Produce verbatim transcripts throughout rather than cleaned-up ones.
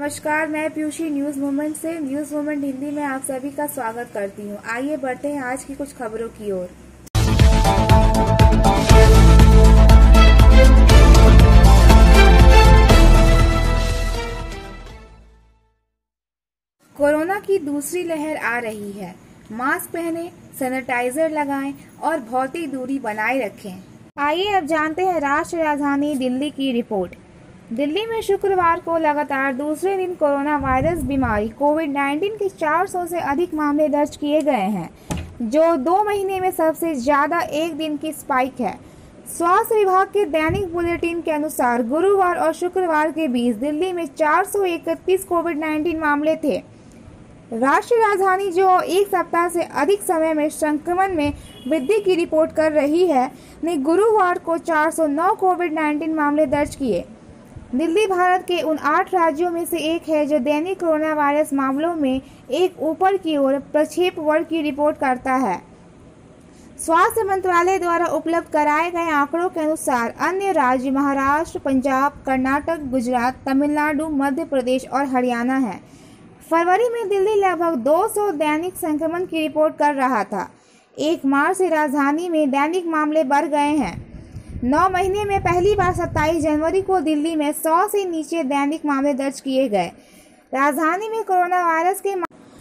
नमस्कार, मैं Piyushi news movement से न्यूज मूवमेंट हिंदी में आप सभी का स्वागत करती हूँ। आइए बढ़ते हैं आज की कुछ खबरों की ओर। कोरोना की दूसरी लहर आ रही है। मास्क पहनें, सैनिटाइजर लगाएं और भौतिक दूरी बनाए रखें। आइए अब जानते हैं राष्ट्रीय राजधानी दिल्ली की रिपोर्ट। दिल्ली में शुक्रवार को लगातार दूसरे दिन कोरोना वायरस बीमारी कोविड नाइन्टीन के चार सौ से अधिक मामले दर्ज किए गए हैं, जो दो महीने में सबसे ज्यादा एक दिन की स्पाइक है। स्वास्थ्य विभाग के दैनिक बुलेटिन के अनुसार गुरुवार और शुक्रवार के बीच दिल्ली में चार सौ इकतीस कोविड नाइन्टीन मामले थे। राष्ट्रीय राजधानी, जो एक सप्ताह से अधिक समय में संक्रमण में वृद्धि की रिपोर्ट कर रही है, ने गुरुवार को चार सौ नौ कोविड नाइन्टीन मामले दर्ज किए। दिल्ली भारत के उन आठ राज्यों में से एक है जो दैनिक कोरोना वायरस मामलों में एक ऊपर की ओर प्रक्षेप वर्ग की रिपोर्ट करता है। स्वास्थ्य मंत्रालय द्वारा उपलब्ध कराए गए आंकड़ों के अनुसार अन्य राज्य महाराष्ट्र, पंजाब, कर्नाटक, गुजरात, तमिलनाडु, मध्य प्रदेश और हरियाणा है। फरवरी में दिल्ली लगभग दो सौ दैनिक संक्रमण की रिपोर्ट कर रहा था। एक मार्च से राजधानी में दैनिक मामले बढ़ गए हैं। नौ महीने में पहली बार सत्ताईस जनवरी को दिल्ली में सौ से नीचे दैनिक मामले दर्ज किए गए। राजधानी में कोरोना वायरस के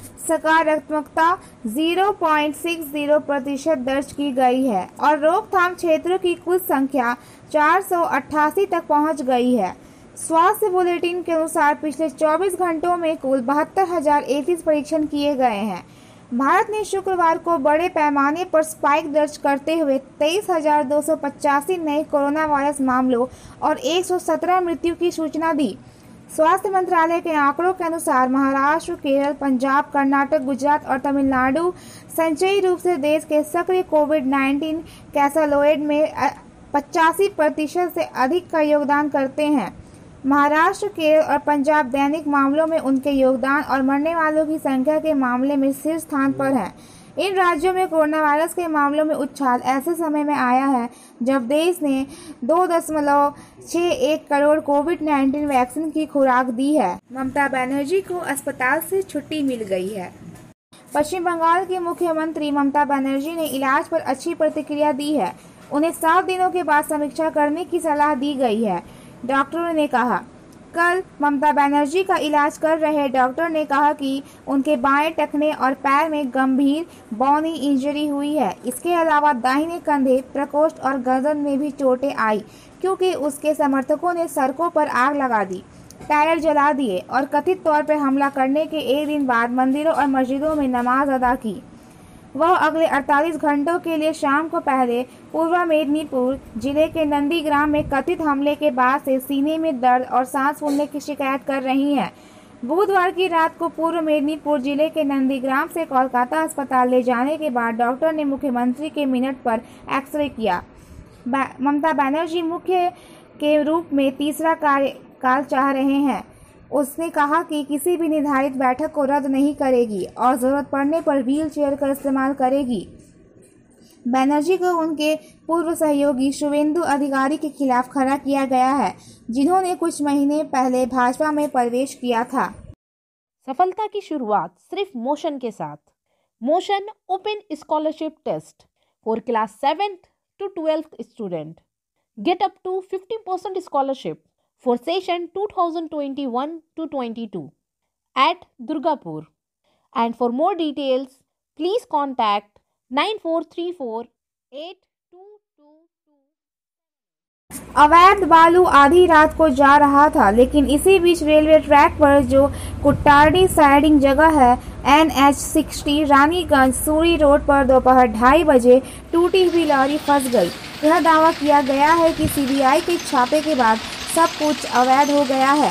सकारात्मकता ज़ीरो पॉइंट सिक्स ज़ीरो प्रतिशत दर्ज की गई है और रोकथाम क्षेत्रों की कुल संख्या चार सौ अट्ठासी तक पहुंच गई है। स्वास्थ्य बुलेटिन के अनुसार पिछले चौबीस घंटों में कुल बहत्तर हजार इकतीस परीक्षण किए गए हैं। भारत ने शुक्रवार को बड़े पैमाने पर स्पाइक दर्ज करते हुए तेईस हजार दो सौ पचासी नए कोरोना वायरस मामलों और एक सौ सत्रह मृत्यु की सूचना दी। स्वास्थ्य मंत्रालय के आंकड़ों के अनुसार महाराष्ट्र, केरल, पंजाब, कर्नाटक, गुजरात और तमिलनाडु संचयी रूप से देश के सक्रिय कोविड नाइन्टीन कैसलोड में पचासी प्रतिशत से अधिक का योगदान करते हैं। महाराष्ट्र, केरल और पंजाब दैनिक मामलों में उनके योगदान और मरने वालों की संख्या के मामले में शीर्ष स्थान पर हैं। इन राज्यों में कोरोना वायरस के मामलों में उछाल ऐसे समय में आया है जब देश ने दो दशमलव छह एक करोड़ कोविड नाइन्टीन वैक्सीन की खुराक दी है। ममता बनर्जी को अस्पताल से छुट्टी मिल गई है। पश्चिम बंगाल की मुख्यमंत्री ममता बनर्जी ने इलाज पर अच्छी प्रतिक्रिया दी है। उन्हें सात दिनों के बाद समीक्षा करने की सलाह दी गई है, डॉक्टरों ने कहा। कल ममता बनर्जी का इलाज कर रहे डॉक्टर ने कहा कि उनके बाएं टखने और पैर में गंभीर बौनी इंजरी हुई है। इसके अलावा दाहिने कंधे, प्रकोष्ठ और गर्दन में भी चोटें आई क्योंकि उसके समर्थकों ने सड़कों पर आग लगा दी, टायर जला दिए और कथित तौर पर हमला करने के एक दिन बाद मंदिरों और मस्जिदों में नमाज अदा की। वह अगले अड़तालीस घंटों के लिए शाम को पहले पूर्व मेदिनीपुर जिले के नंदीग्राम में कथित हमले के बाद से सीने में दर्द और सांस फूलने की शिकायत कर रही हैं। बुधवार की रात को पूर्व मेदिनीपुर जिले के नंदीग्राम से कोलकाता अस्पताल ले जाने के बाद डॉक्टर ने मुख्यमंत्री के मिनट पर एक्सरे किया। ममता बनर्जी मुख्य के रूप में तीसरा कार्यकाल चाह रहे हैं। उसने कहा कि किसी भी निर्धारित बैठक को रद्द नहीं करेगी और जरूरत पड़ने पर व्हील चेयर का इस्तेमाल करेगी। बनर्जी को उनके पूर्व सहयोगी शुवेंदु अधिकारी के खिलाफ खड़ा किया गया है, जिन्होंने कुछ महीने पहले भाजपा में प्रवेश किया था। सफलता की शुरुआत सिर्फ मोशन के साथ। Motion open scholarship test for class seventh to twelfth student. Get up to fifty percent scholarship for session two thousand twenty-one to twenty-two at Durgapur, and for more details please contact nine four three four eight two two two। अवैध बालू आधी रात को जा रहा था, लेकिन इसी बीच रेलवे ट्रैक पर जो कुट्टारडी साइडिंग जगह है N H sixty Raniganj Suri road पर दोपहर ढाई बजे टूटी हुई लॉरी फंस गई। यह दावा किया गया है कि सी बी आई के छापे के बाद सब कुछ अवैध हो गया है।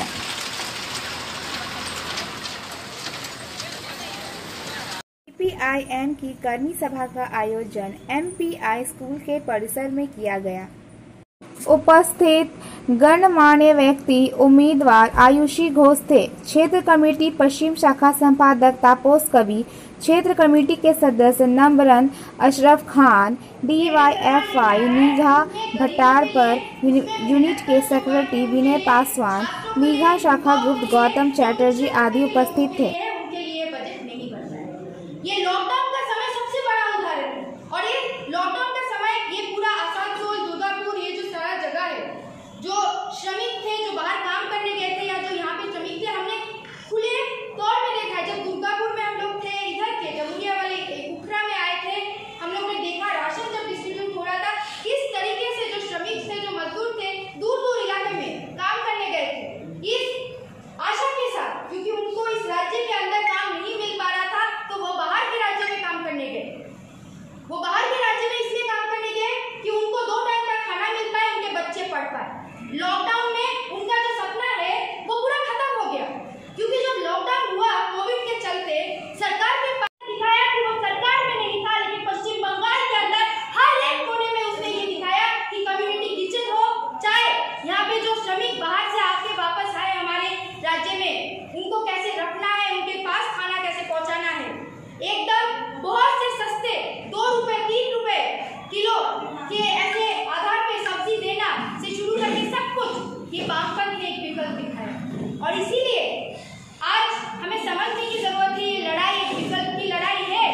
सी पी आई एम की कर्मी सभा का आयोजन एम पी आई स्कूल के परिसर में किया गया। उपस्थित गणमान्य व्यक्ति उम्मीदवार आयुषी घोष थे। क्षेत्र कमेटी पश्चिम शाखा संपादक तापोस कवि, क्षेत्र कमेटी के सदस्य नंबरन Ashraf Khan, D Y F I निगाह भट्टार पर यूनिट के सेक्रेटरी विनय पासवान, निगाह शाखा गुप्त गौतम चैटर्जी आदि उपस्थित थे। उनके लिए बजट नहीं बन रहा है। ये लॉकडाउन का समय सबसे बड़ा उदाहरण है और ये लॉकडाउन का समय ये पूरा आसानसोल, दुर्गापुर, ये जो सारा जगह है, जो श्रमिक थे जो बाहर काम करने गए थे या जो यहाँ पे श्रमिक थे, हमने खुले तौर में देखा। जब दुर्गापुर में हम लोग थे, इधर के जमुनिया वाले उखरा में आए थे, हम लोग ने देखा राशन जब डिस्ट्रीब्यूट हो रहा था, किस तरीके से जो श्रमिक थे, जो मजदूर थे, दूर दूर इलाके में काम करने गए थे इस आशा के साथ, क्योंकि उनको इस राज्य के अंदर काम नहीं मिल पा रहा था, तो वो बाहर के राज्य में काम करने गए। वो बाहर के राज्य में इसलिए काम करने गए कि उनको दो टाइम का खाना मिल पाए, उनके बच्चे पढ़ पाए। लॉकडाउन में उनका जो सपना है वो पूरा खत्म हो गया, क्योंकि जब लॉकडाउन हुआ कोविड के चलते, सरकार के पास दिखाया कि वो सरकार में नहीं था, लेकिन पश्चिम बंगाल के अंदर हर एक कोने में उसने ये दिखाया कि कम्युनिटी किचन हो, चाहे यहाँ पे जो श्रमिक बाहर से आके वापस आए हमारे राज्य में, उनको कैसे रखना है, उनके पास खाना कैसे पहुँचाना है। एकदम बहुत से सस्ते दो रुपए तीन रुपए किलो के ऐसे आधार पे सब्जी देना से शुरू करके सब कुछ ये वामपंथ ने एक विकल्प दिखाया। और इसीलिए आज हमें समझने की जरूरत है, ये लड़ाई एक विकल्प की लड़ाई है।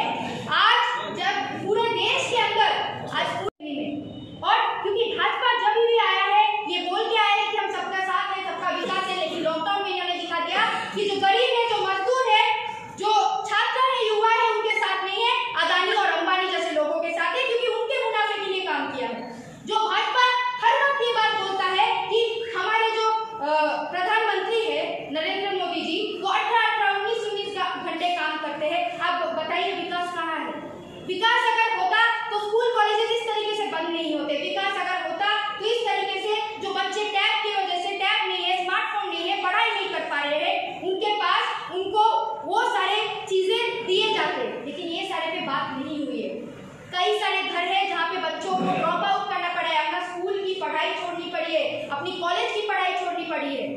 आज जब पूरे देश के अंदर आज पूरी में, और क्योंकि भाजपा जब भी आया है ये बोल के आया है कि हम सबका साथ है, सबका विकास है, लेकिन लॉकडाउन में इन्होंने दिखा दिया कि जो गरीब है, जो मजदूर है, जो छात्र है, युवा है, उनके साथ नहीं है, अदानी और अंबानी जैसे लोगों के साथ है, क्योंकि उनके मुनाफे के लिए काम किया है। जो भाजपा हर वक्त ये बात बोलता है कि हमारे जो प्रधानमंत्री है नरेंद्र मोदी जी, वो अठारह अठारह उन्नीस उन्नीस घंटे काम करते हैं। आप बताइए विकास कहाँ है? विकास अगर होता तो स्कूल कॉलेजेस इस तरीके से बंद नहीं होते। विकास अगर होता तो इस तरीके से जो बच्चे टैब की वजह से, टैब नहीं है, स्मार्टफोन नहीं है, पढ़ाई नहीं कर पा रहे हैं, उनके पास उनको वो सारे चीजें दिए जाते, लेकिन ये सारे पे बात नहीं हुई है। कई सारे घर है जहाँ पे बच्चों को ड्रॉप आउट करना पड़ा है, अपना स्कूल की पढ़ाई छोड़नी पड़ी है, अपनी कॉलेज की पढ़ाई छोड़नी पड़ी है,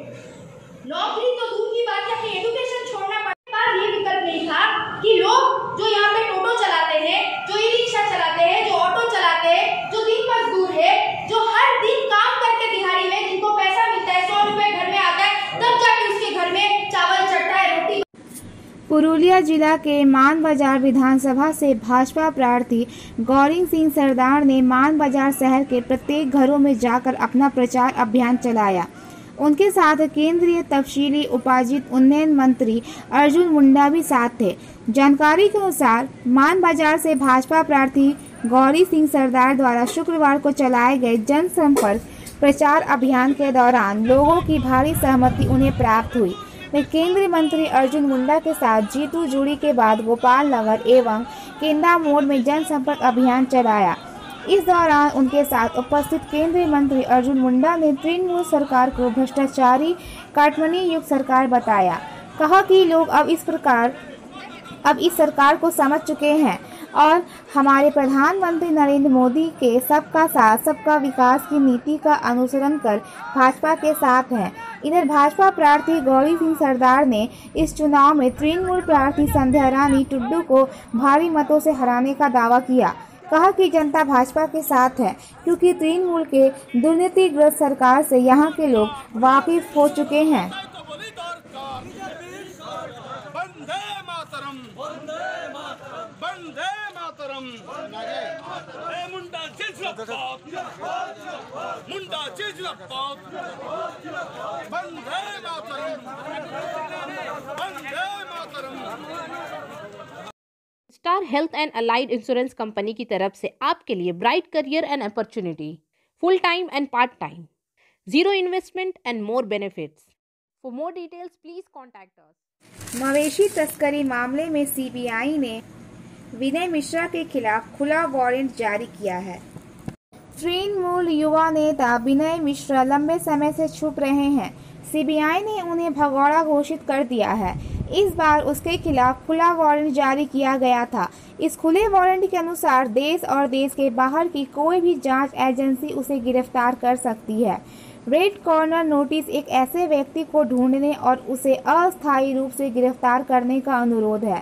नौकरी तो दूर की बात है, अपनी एजुकेशन छोड़ना पड़ा। ये विकल्प नहीं था कि लोग जो यहाँ पे टोटो चलाते हैं, जो ई रिक्शा चलाते हैं, जो ऑटो चलाते हैं, जो दिन मजदूर है, जो हर दिन काम करके दिहाड़ी में जिनको पैसा मिलता है, सौ रुपए घर में आता है, तब जाके उसके घर में चावल चढ़ता है, रोटी। पुरुलिया जिला के मानबाजार विधानसभा से भाजपा प्रार्थी गौरी सिंह सरदार ने मानबाजार शहर के प्रत्येक घरों में जाकर अपना प्रचार अभियान चलाया। उनके साथ केंद्रीय तफसीली उपार्जित उन्नयन मंत्री अर्जुन मुंडा भी साथ थे। जानकारी के अनुसार मानबाजार से भाजपा प्रार्थी गौरी सिंह सरदार द्वारा शुक्रवार को चलाए गए जनसंपर्क प्रचार अभियान के दौरान लोगों की भारी सहमति उन्हें प्राप्त हुई। वे केंद्रीय मंत्री अर्जुन मुंडा के साथ जीतू जुड़ी के बाद गोपाल नगर एवं केंदा मोड़ में जनसंपर्क अभियान चलाया। इस दौरान उनके साथ उपस्थित केंद्रीय मंत्री अर्जुन मुंडा ने तृणमूल सरकार को भ्रष्टाचारी काटमनी युक्त सरकार बताया। कहा कि लोग अब इस प्रकार अब इस सरकार को समझ चुके हैं और हमारे प्रधानमंत्री नरेंद्र मोदी के सबका साथ सबका विकास की नीति का अनुसरण कर भाजपा के साथ हैं। इधर भाजपा प्रार्थी गौरी सिंह सरदार ने इस चुनाव में तृणमूल प्रार्थी संध्या रानी टुड्डू को भारी मतों से हराने का दावा किया। कहा कि जनता भाजपा के साथ है क्योंकि तृणमूल के दुर्नीतिग्रस्त सरकार से यहाँ के लोग वाकिफ हो चुके हैं। Star health and allied insurance company की तरफ से आपके लिए bright career and opportunity, full time and part time, zero investment and more benefits. For more details please contact us. मवेशी तस्करी मामले में सीबीआई ने विनय मिश्रा के खिलाफ खुला वारंट जारी किया है। तृणमूल युवा नेता विनय मिश्रा लंबे समय से छुप रहे हैं। सीबीआई ने उन्हें भगौड़ा घोषित कर दिया है। इस बार उसके खिलाफ खुला वारंट जारी किया गया था। इस खुले वारंट के अनुसार देश और देश के बाहर की कोई भी जांच एजेंसी उसे गिरफ्तार कर सकती है। रेड कॉर्नर नोटिस एक ऐसे व्यक्ति को ढूंढने और उसे अस्थायी रूप से गिरफ्तार करने का अनुरोध है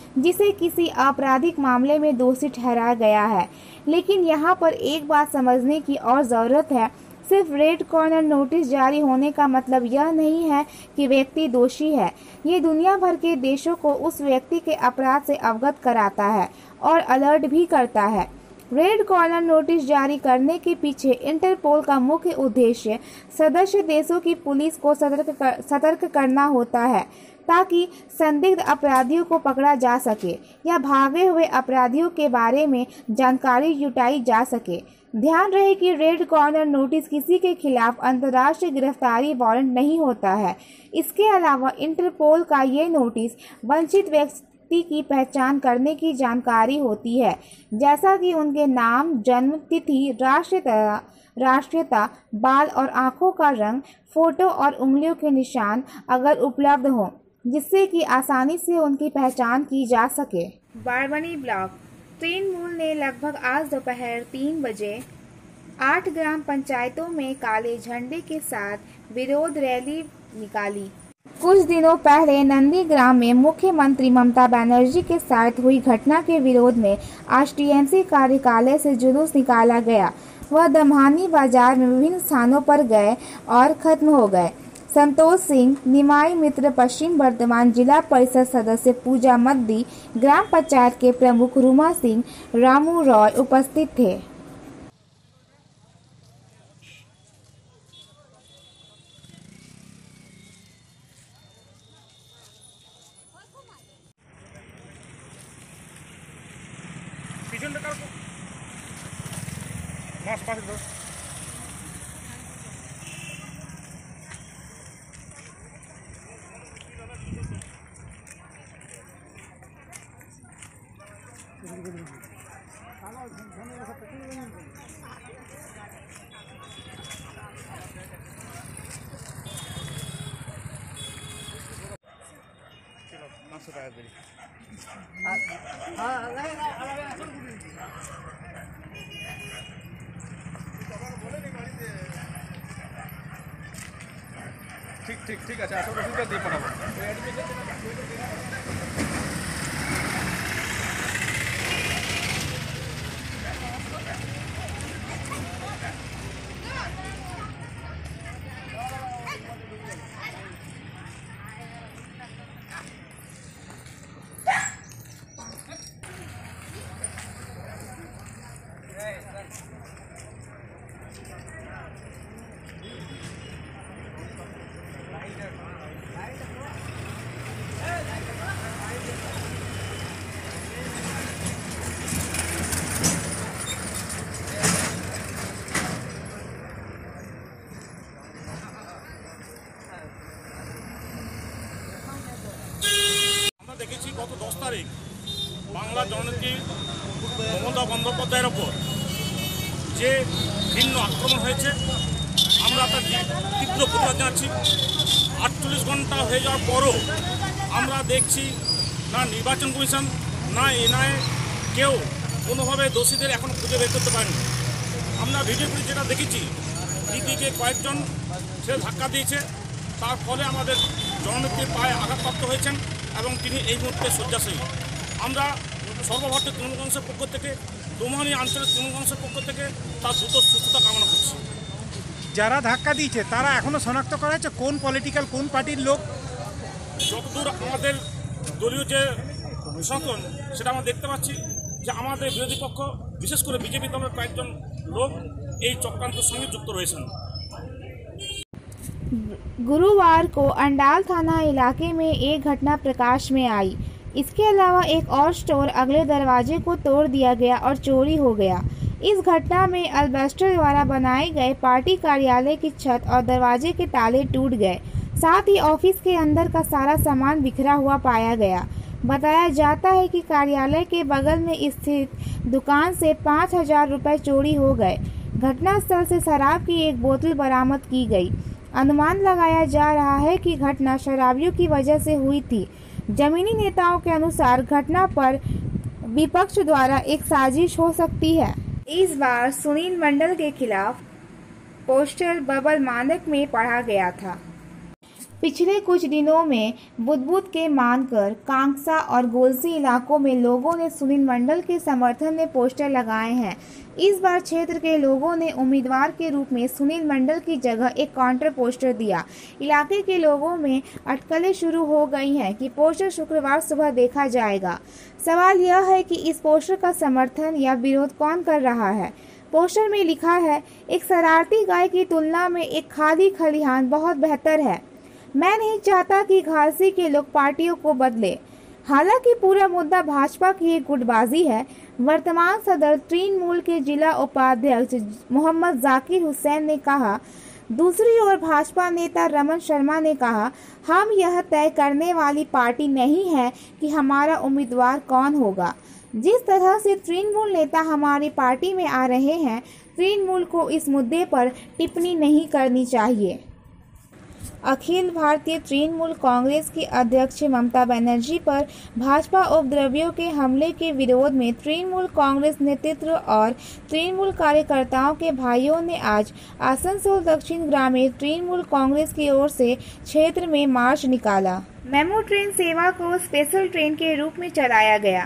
जिसे किसी आपराधिक मामले में दोषी ठहराया गया है। लेकिन यहाँ पर एक बात समझने की और ज़रूरत है, सिर्फ रेड कॉर्नर नोटिस जारी होने का मतलब यह नहीं है कि व्यक्ति दोषी है। ये दुनिया भर के देशों को उस व्यक्ति के अपराध से अवगत कराता है और अलर्ट भी करता है। रेड कॉर्नर नोटिस जारी करने के पीछे इंटरपोल का मुख्य उद्देश्य सदस्य देशों की पुलिस को सतर्क कर, सतर्क करना होता है, ताकि संदिग्ध अपराधियों को पकड़ा जा सके या भागे हुए अपराधियों के बारे में जानकारी जुटाई जा सके। ध्यान रहे कि रेड कॉर्नर नोटिस किसी के खिलाफ अंतर्राष्ट्रीय गिरफ्तारी वारंट नहीं होता है। इसके अलावा इंटरपोल का ये नोटिस वंचित व्यक्ति की पहचान करने की जानकारी होती है, जैसा कि उनके नाम, जन्म तिथि, राष्ट्रीयता राष्ट्रीयता बाल और आंखों का रंग, फोटो और उंगलियों के निशान अगर उपलब्ध हों, जिससे कि आसानी से उनकी पहचान की जा सके। बारबनी ब्लॉक तृणमूल ने लगभग आज दोपहर तीन बजे आठ ग्राम पंचायतों में काले झंडे के साथ विरोध रैली निकाली। कुछ दिनों पहले नंदीग्राम में मुख्यमंत्री ममता बनर्जी के साथ हुई घटना के विरोध में आज टीएमसी कार्यालय से जुलूस निकाला गया। वह दमहानी बाजार में विभिन्न स्थानों पर गए और खत्म हो गए। संतोष सिंह, निमाई मित्र, पश्चिम वर्धमान जिला परिषद सदस्य पूजा मद्दी, ग्राम पंचायत के प्रमुख रूमा सिंह, रामू रॉय उपस्थित थे। ঠিক ঠিক ঠিক আছে আসলে ওষুধটা দিয়ে পাঠাবো। দেখেছি গত দশ তারিখ বাংলা জননেত্রী মমতা বন্দ্যোপাধ্যায়ের ওপর যে ভিন্ন আক্রমণ হয়েছে, আমরা তার তীব্র প্রতিবাদ জানাচ্ছি। আটচল্লিশ ঘন্টা হয়ে যাওয়ার পরও আমরা দেখছি না নির্বাচন কমিশন না এনআইএ কেউ কোনোভাবে দোষীদের এখন খুঁজে বের করতে পারেনি। আমরা ভিডিওগুলি যেটা দেখেছি, দিদিকে কয়েকজন সে ধাক্কা দিয়েছে, তার ফলে আমাদের জননেত্রীর পায়ে আঘাতপ্রাপ্ত হয়েছেন এবং তিনি এই মুহূর্তে শয্যাশায়ী। আমরা সর্বভারতীয় তৃণমূল কংগ্রেসের পক্ষ থেকে, দমহানী আঞ্চলিক তৃণমূল কংগ্রেসের পক্ষ থেকে তার দ্রুত সুস্থতা কামনা করছি। যারা ধাক্কা দিয়েছে তারা এখনো শনাক্ত করা হয়েছে কোন পলিটিক্যাল কোন পার্টির লোক? যতদূর আমাদের দলীয় যে সংকলন সেটা আমরা দেখতে পাচ্ছি যে আমাদের বিরোধী পক্ষ, বিশেষ করে বিজেপি দলের কয়েকজন लोग এই চক্রান্তের সঙ্গে যুক্ত রয়েছেন। गुरुवार को अंडाल थाना इलाके में एक घटना प्रकाश में आई। इसके अलावा एक और स्टोर अगले दरवाजे को तोड़ दिया गया और चोरी हो गया। इस घटना में अल्बेस्टर द्वारा बनाए गए पार्टी कार्यालय की छत और दरवाजे के ताले टूट गए। साथ ही ऑफिस के अंदर का सारा सामान बिखरा हुआ पाया गया। बताया जाता है कि कार्यालय के बगल में स्थित दुकान से पाँच हजार रुपये चोरी हो गए। घटनास्थल से शराब की एक बोतल बरामद की गई। अनुमान लगाया जा रहा है कि घटना शराबियों की वजह से हुई थी। जमीनी नेताओं के अनुसार घटना पर विपक्ष द्वारा एक साजिश हो सकती है। इस बार सुनील मंडल के खिलाफ पोस्टर बबल मानक में पढ़ा गया था। पिछले कुछ दिनों में बुदबुद के मानकर, कांगसा और गोलसी इलाकों में लोगों ने सुनील मंडल के समर्थन में पोस्टर लगाए हैं। इस बार क्षेत्र के लोगों ने उम्मीदवार के रूप में सुनील मंडल की जगह एक काउंटर पोस्टर दिया। इलाके के लोगों में अटकलें शुरू हो गई हैं कि पोस्टर शुक्रवार सुबह देखा जाएगा। सवाल यह है कि इस पोस्टर का समर्थन या विरोध कौन कर रहा है। पोस्टर में लिखा है, एक शरारती गाय की तुलना में एक खाली खलिहान बहुत बेहतर है। मैं नहीं चाहता कि घासी के लोग पार्टियों को बदले। हालांकि पूरा मुद्दा भाजपा की एक गुटबाजी है। वर्तमान सदर तृणमूल के जिला उपाध्यक्ष मोहम्मद जाकिर हुसैन ने कहा। दूसरी ओर भाजपा नेता रमन शर्मा ने कहा, हम यह तय करने वाली पार्टी नहीं है कि हमारा उम्मीदवार कौन होगा। जिस तरह से तृणमूल नेता हमारी पार्टी में आ रहे हैं, तृणमूल को इस मुद्दे पर टिप्पणी नहीं करनी चाहिए। अखिल भारतीय तृणमूल कांग्रेस की अध्यक्ष ममता बनर्जी पर भाजपा उपद्रवियों के हमले के विरोध में तृणमूल कांग्रेस नेतृत्व और तृणमूल कार्यकर्ताओं के भाइयों ने आज आसनसोल दक्षिण ग्रामीण तृणमूल कांग्रेस की ओर से क्षेत्र में मार्च निकाला। मेमू ट्रेन सेवा को स्पेशल ट्रेन के रूप में चलाया गया।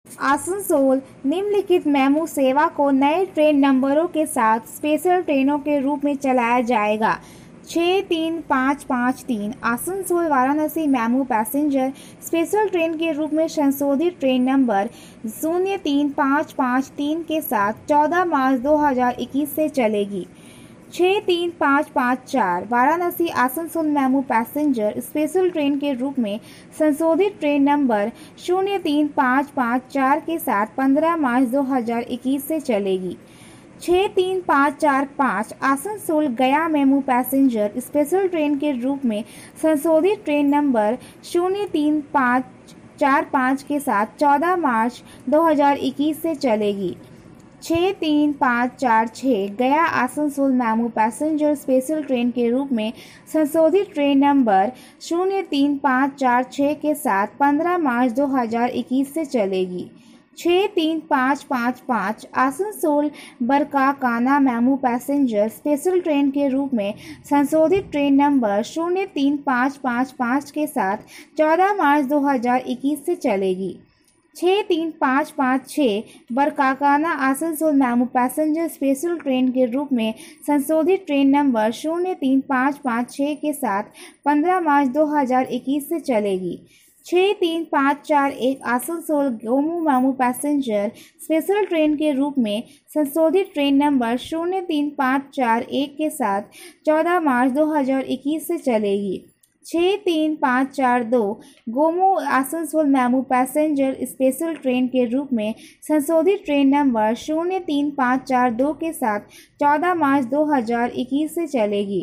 आसनसोल निम्नलिखित मेमू सेवा को नए ट्रेन नंबरों के साथ स्पेशल ट्रेनों के रूप में चलाया जाएगा। छः तीन पाँच पाँच तीन Asansol Varanasi MEMU passenger special train के रूप में संशोधित ट्रेन नंबर शून्य तीन पाँच पाँच तीन के साथ चौदह मार्च दो हज़ार इक्कीस से चलेगी। छः तीन पाँच पाँच चार Varanasi Asansol MEMU passenger special train के रूप में संशोधित ट्रेन नंबर शून्य तीन पाँच पाँच चार के साथ पंद्रह मार्च दो हज़ार इक्कीस से चलेगी। छः तीन पाँच चार पाँच आसनसोल गया मेमू पैसेंजर स्पेशल ट्रेन के रूप में संशोधित ट्रेन नंबर शून्य तीन पाँच चार पाँच के साथ चौदह मार्च दो हज़ार इक्कीस से चलेगी। छः तीन पाँच चार छः Gaya Asansol MEMU passenger special train के रूप में संशोधित ट्रेन नंबर शून्य तीन पाँच चार छः के साथ पंद्रह मार्च दो हज़ार इक्कीस से चलेगी। छः तीन पाँच पाँच पाँच Asansol Barkakana MEMU passenger special train के रूप में संशोधित ट्रेन नंबर शून्य तीन पाँच पाँच पाँच के साथ चौदह मार्च दो हज़ार इक्कीस से चलेगी। छः तीन पाँच पाँच छः Barkakana Asansol MEMU passenger special train के रूप में संशोधित ट्रेन नंबर शून्य तीन पाँच पाँच छः के साथ पंद्रह मार्च दो हज़ार इक्कीस से चलेगी। छः तीन पाँच चार एक Asansol Gomoh MEMU passenger special train के रूप में संशोधित ट्रेन नंबर शून्य तीन पाँच चार एक के साथ चौदह मार्च दो हज़ार इक्कीस से चलेगी। छः तीन पाँच चार दो Gomoh Asansol MEMU passenger special train के रूप में संशोधित ट्रेन नंबर शून्य तीन पाँच चार दो के साथ चौदह मार्च दो हज़ार इक्कीस से चलेगी।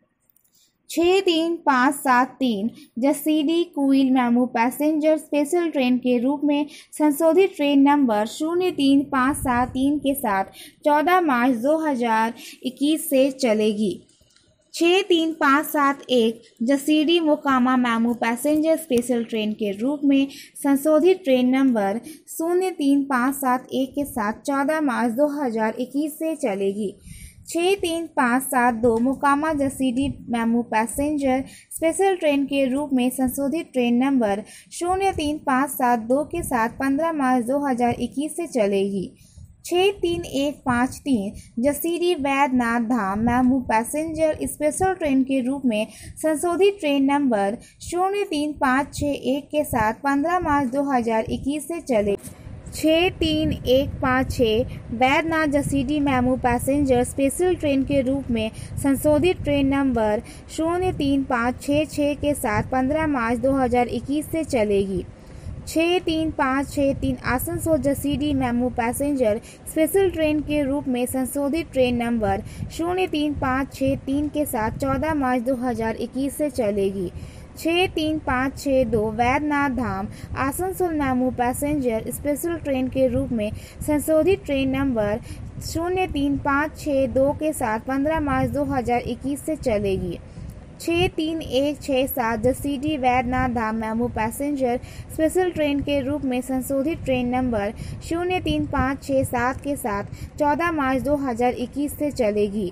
छः तीन पाँच सात तीन Jasidih Kiul MEMU passenger special train के रूप में संशोधित ट्रेन नंबर शून्य तीन पाँच सात तीन के साथ चौदह मार्च दो हज़ार इक्कीस से चलेगी। छः तीन पाँच सात एक Jasidih Mokama MEMU passenger special train के रूप में संशोधित ट्रेन नंबर शून्य तीन पाँच सात एक के साथ चौदह मार्च दो हज़ार इक्कीस से चलेगी। छः तीन पाँच सात दो Mokama Jasidih MEMU passenger special train के रूप में संशोधित ट्रेन नंबर शून्य तीन पाँच सात दो के साथ पंद्रह मार्च दो हज़ार इक्कीस से चलेगी। छः तीन एक पाँच तीन Jasidih Vaidyanath Dham MEMU passenger special train के रूप में संशोधित ट्रेन नंबर शून्य तीन पाँच छः एक के साथ पंद्रह मार्च दो हज़ार इक्कीस से चलेगी। छः तीन एक पाँच छः Vaidyanath Jasidih MEMU passenger special train के रूप में संशोधित ट्रेन नंबर शून्य तीन पाँच छः छः के साथ पंद्रह मार्च दो हज़ार इक्कीस से चलेगी। छः तीन पाँच छः तीन Asansol Jasidih MEMU passenger special train के रूप में संशोधित ट्रेन नंबर शून्य तीन पाँच छः तीन के साथ चौदह मार्च दो हज़ार इक्कीस से चलेगी। छः तीन पाँच छः दो Vaidyanath Dham Asansol MEMU passenger special train के रूप में संशोधित ट्रेन नंबर शून्य तीन पाँच छः दो के साथ पंद्रह मार्च दो हज़ार इक्कीस से चलेगी। छः तीन एक छः सात Jasidih Vaidyanath Dham MEMU passenger special train के रूप में संशोधित ट्रेन नंबर शून्य तीन पाँच छः सात के साथ चौदह मार्च दो हज़ार इक्कीस से चलेगी।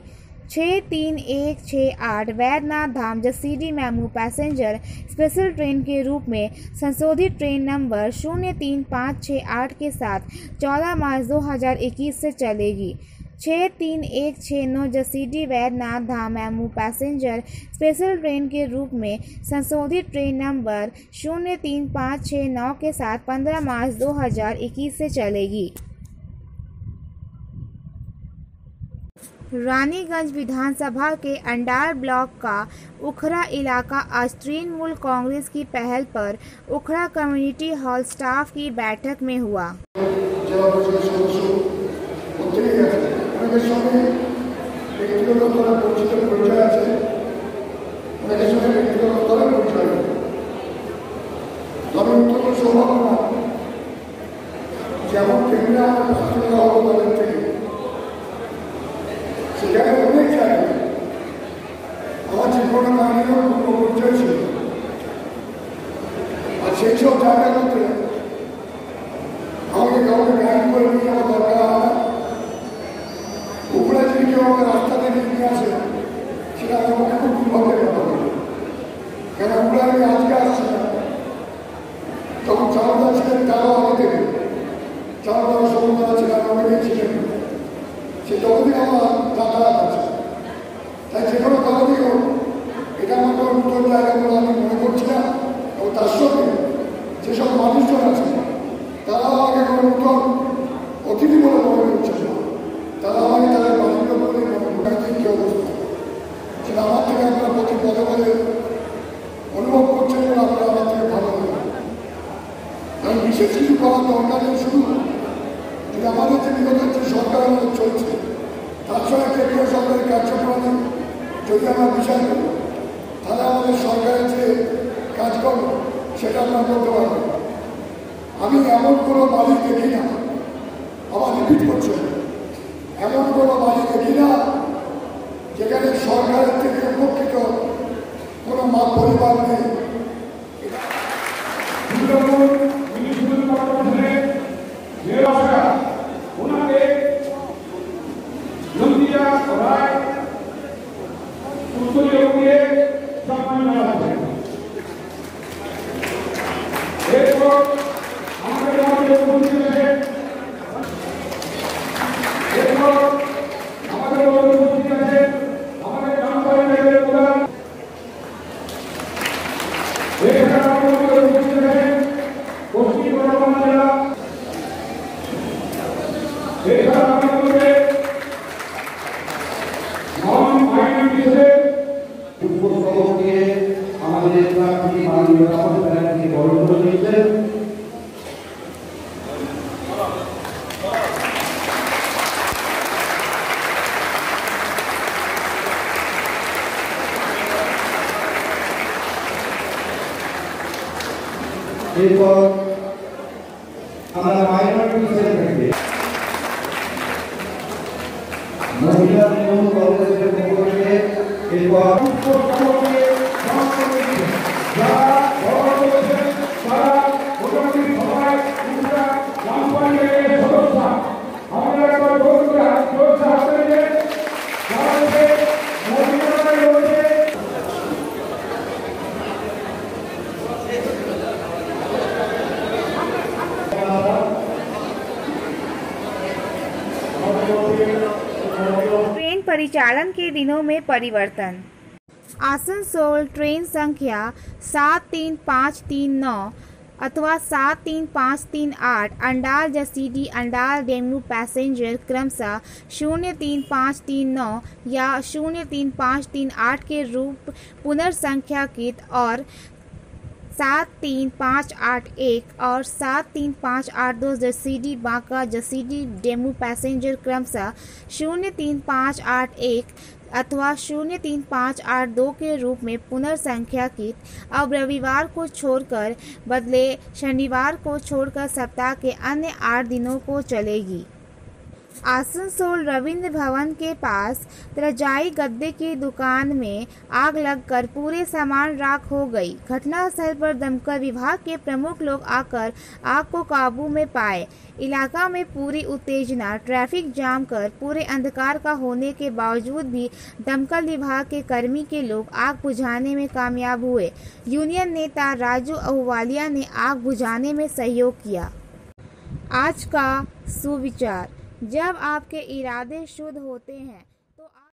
छः तीन एक छः आठ Vaidyanath Dham Jasidih MEMU passenger special train के रूप में संशोधित ट्रेन नंबर शून्य तीन पाँच छः आठ के साथ चौदह मार्च दो हज़ार इक्कीस से चलेगी। छः तीन एक छः नौ Jasidih Vaidyanath Dham MEMU passenger special train के रूप में संशोधित ट्रेन नंबर शून्य तीन पाँच छः नौ के साथ पंद्रह मार्च दो हज़ार इक्कीस से चलेगी। रानीगंज विधानसभा के अंडार ब्लॉक का उखरा इलाका आज तृणमूल कांग्रेस की पहल पर उखरा कम्युनिटी हॉल स्टाफ की बैठक में हुआ। সেখানে অনেক জায়গা আমার জীবনে দাঁড়িয়েও কোনো পরিচয় ছিল আর সেই সব জায়গাগুলোতে আমাকে কাউকে গাইড করে নিয়ে যাওয়া দরকার হয় উপরে যদি কেউ আমাকে রাস্তা থেকে নিয়ে আসে সেটা আমাকে খুব ভুলভাবে কথা বলে কেন উপরে আমি আজকে আসছি না তখন চালদা ছিলেন তারাও আগে থেকে চালদা সমুদ্র ছিলেন অনেকেই ছিলেন সে ততদিন আমার যাতায়াত আছে তাই যে কোনো কারণেই হোক এটা আমার কোনো নতুন জায়গা বলে আমি মনে করছি না এবং তার সঙ্গে যেসব মানুষজন আছে তারাও আমাকে কোনো নতুন অতিথি বলে মনে করছে না তারা আমাকে তাদের বাড়িগুলো বলে মনে করছে কী অবস্থা সেটা আমার থেকে আপনারা প্রতি পদে পদে অনুভব করছেন এবং আপনারা আমার থেকে ভালো হবে কারণ বিশেষ কিছু করার দরকার নেই শুধু যদি আমাদের যে বিগত যে সরকার আমাদের চলছে তার সঙ্গে কেন্দ্রীয় সরকারের কার্যক্রমে যদি আমরা বিচার করি তাহলে আমাদের সরকারের যে কাজকর্ম সেটা আমরা করতে পারব। আমি এমন কোনো বাড়ি দেখি না, আবার রিপিট করছি, এমন কোনো বাড়ি দেখি না যেখানে সরকারের থেকে উপকৃত কোনো মা পরিবার নেই। এরপর আমরা মাইনরিটি সেল থেকে মহিলা তৃণমূল কংগ্রেসের পক্ষ থেকে এরপর ट्रेन परिचालन के दिनों में परिवर्तन। आसनसोल ट्रेन संख्या सात तीन पाँच तीन नौ अथवा सात तीन पाँच तीन आठ अंडाल जसीडीह अंडाल डेमू पैसेंजर क्रमशः शून्य तीन पाँच तीन नौ या शून्य तीन पाँच तीन आठ के रूप पुनर्संख्याकित और सात तीन पाँच आठ एक और सात तीन पाँच आठ दो जसीडीह बांका जसीडीह डेमू पैसेंजर क्रमशः शून्य तीन पाँच आठ एक अथवा शून्य तीन पाँच आठ दो के रूप में पुनर्संख्याकित अब रविवार को छोड़कर बदले शनिवार को छोड़कर सप्ताह के अन्य आठ दिनों को चलेगी। आसनसोल रविंद्र भवन के पास रजाई गद्दे की दुकान में आग लगकर पूरे सामान राख हो गई। घटनास्थल पर दमकल विभाग के प्रमुख लोग आकर आग को काबू में पाए। इलाका में पूरी उत्तेजना, ट्रैफिक जाम कर पूरे अंधकार का होने के बावजूद भी दमकल विभाग के कर्मी के लोग आग बुझाने में कामयाब हुए। यूनियन नेता राजू अहूवालिया ने आग बुझाने में सहयोग किया। आज का सुविचार: जब आपके इरादे शुद्ध होते हैं